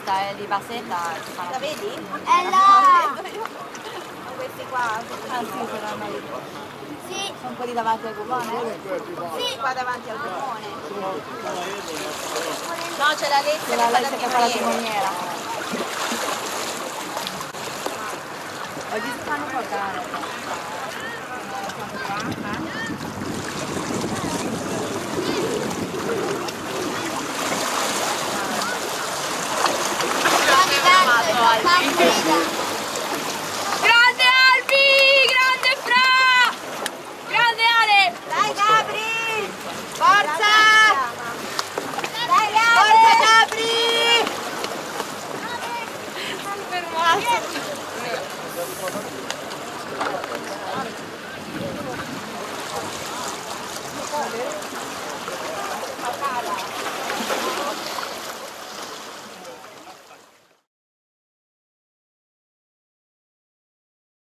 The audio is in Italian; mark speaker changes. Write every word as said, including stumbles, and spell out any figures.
Speaker 1: questa è di Basetta.
Speaker 2: La vedi?
Speaker 3: È là!
Speaker 2: Questi qua.
Speaker 1: Ah sì, saranno lì.
Speaker 3: Sì.
Speaker 1: Sono quelli davanti al gomone?
Speaker 2: Sì, qua davanti al gomone.
Speaker 1: No, c'è la Lezia,
Speaker 2: la
Speaker 1: la
Speaker 2: Lezia
Speaker 1: che fa la timoniera. Oggi si fanno portare.
Speaker 3: Guarda, guarda,